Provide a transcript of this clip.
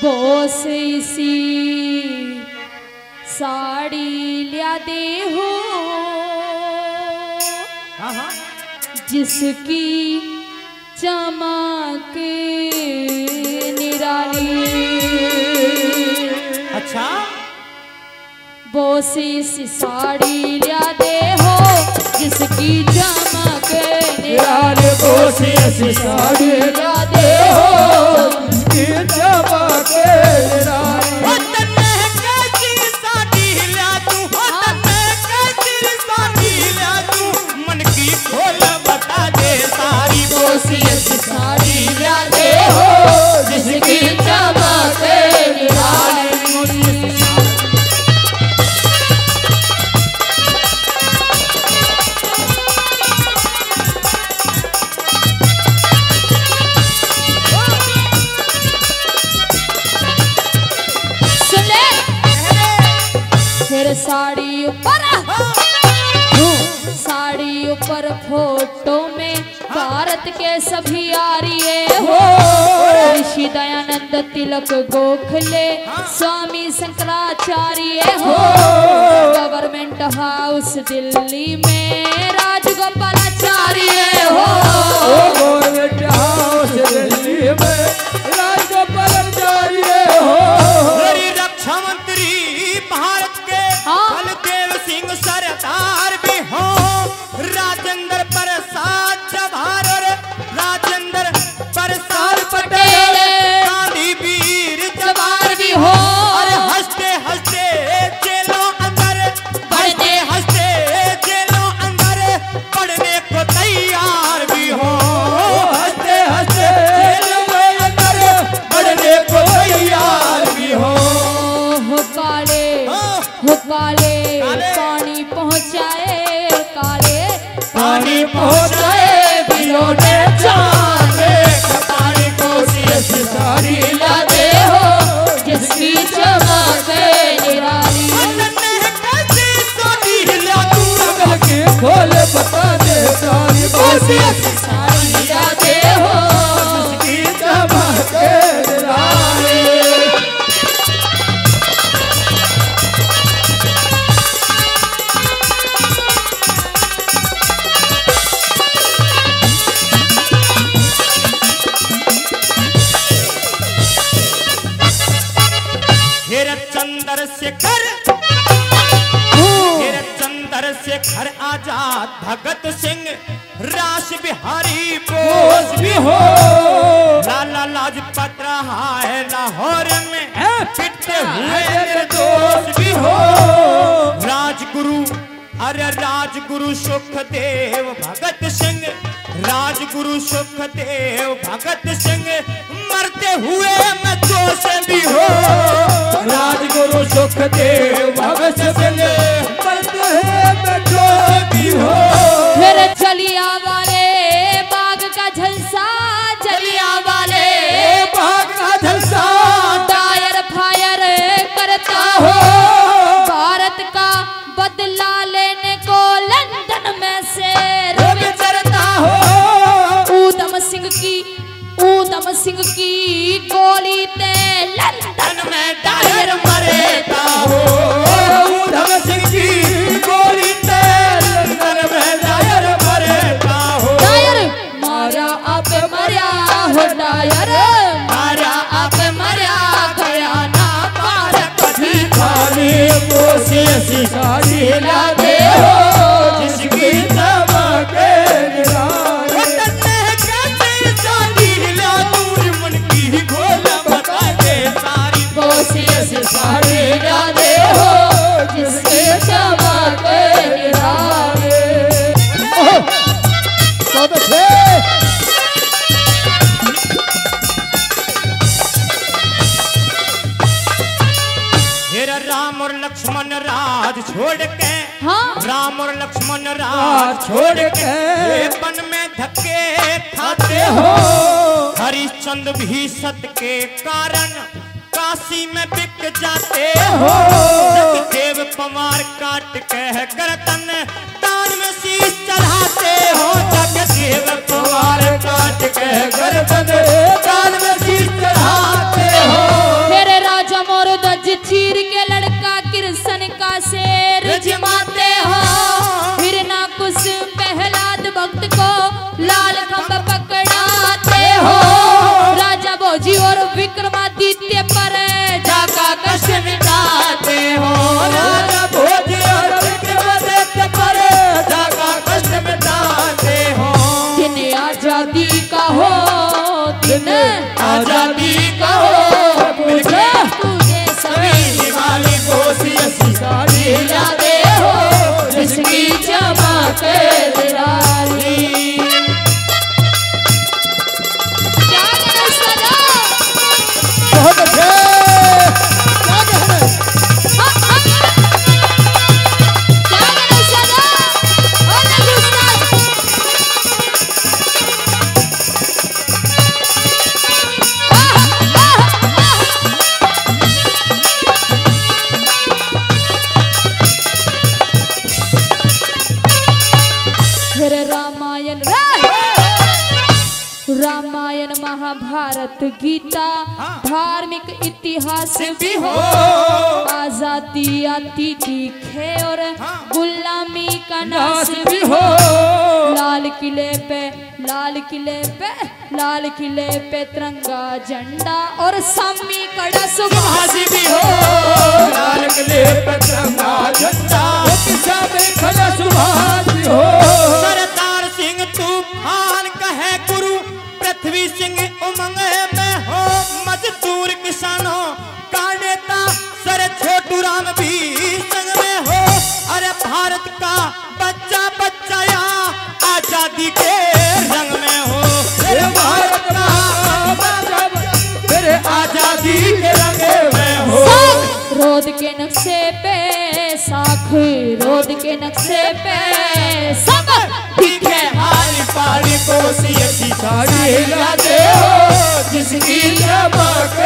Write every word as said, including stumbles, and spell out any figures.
बोस इसी साड़ी लिया दे हो जिसकी चमक निराली। अच्छा बोस इसी साड़ी लिया दे हो जिसकी चमक निराली। बोस इसी साड़ी लिया दे हो जिसकी चमक निराली। साड़ी लिया दे हो जिसकी चमक निराली। सुन ले फिर साड़ी ऊपर साड़ी ऊपर फोटो में भारत के सभी आर्य हो। ऋषि दयानंद तिलक गोखले स्वामी शंकराचार्य हो। गवर्नमेंट हाउस दिल्ली में राजगोपालाचार्य हो। गवर्नमेंट हाउस दिल्ली में राजगोपालाचार्य हो। रक्षा मंत्री भारत के बलदेव सिंह सरदार भी हो। राजेंद्र प्रसाद जवाहर और राजेंद्र प्रसाद पटेल गांधी वीर जवाहर भी हो। और हंसते हंसते जेलों अंदर बढ़ते हंसते जेलों अंदर पढ़ने को तैयार भी हो। हंसते हंसते जेलों अंदर पढ़ने को तैयार भी हो। हो काले हो काले पानी पहुँचाए काले पानी पहुँचाए बिलोने जाने पानी को ऐसी साड़ी ला दे हो जिसकी चमक निराली। के खोल बता दे सारी बोसी साड़ी ला दे हो जिसकी चमक निराली। चंद्रशेखर चंद्रशेखर आजाद भगत सिंह रास बिहारी बोस भी हो। लाला लाजपत राय है लाहौर में पिटते हुए निर्दोष भी हो। राजगुरु अरे राजगुरु सुखदेव भगत सिंह राजगुरु सुखदेव भगत सिंह मरते हुए मैं जोश भी हो। राजगुरु सुखदेव भगत सिंह मरते हुए मैं जोश भी हो। फिर चलिया वाले बाग का झलसा चलिया वाले बाग का झलसा टायर फायर करता हो। भारत का बदला लेने को लंदन में से चलता हो। ऊधम सिंह की ऊधम सिंह की गोली ते लंदन में टायर मरेता हो। ऊधम सिंह की गोली ते लंदन में टायर मरेता हो। टायर मारा आप मरिया हो टायर मारा आप मरिया गया ना पार कभी खाली बोसी ऐसी साड़ी ला दे हो जिसकी चमक निराली। बोसी ऐसी साड़ी ला दे हो जिसकी चमक निराली। बहुत अच्छे राम और लक्ष्मण राज छोड़ के हाँ? राम और लक्ष्मण राज छोड़ के वन में धक्के खाते हो। हरिश्चंद्र भी सत के कारण काशी में बिक जाते हो। जगदेव पवार काट के गर्दन ताज में शीश चढ़ाते हो। जगदेव पवार काट के गर्दन ताज में शीश चढ़ाते हो। भारत गीता धार्मिक इतिहास भी हो, आजादी आती दिखे और गुलामी का नाश भी हो। लाल किले पे लाल किले पे लाल किले पे तिरंगा झंडा और सामी कड़ा सुभाष भी हो। लाल किले पे तिरंगा झंडा सामी कड़ा सुभाष भी हो। सरदार सिंह तूफान कहे गुरु पृथ्वी सिंह उमंग में हो। मजदूर किसानों का नेता सर छोटू राम भी संग में हो। अरे भारत का बच्चा बच्चा यहाँ आजादी के रंग में हो। अरे भारत का बच्चा तेरे आजादी के रंग में हो। रोड के नक्शे पे साख रोड के नक्शे पे सब दिखे हारी पारी को सी साड़ी लाते हो जिसकी चमक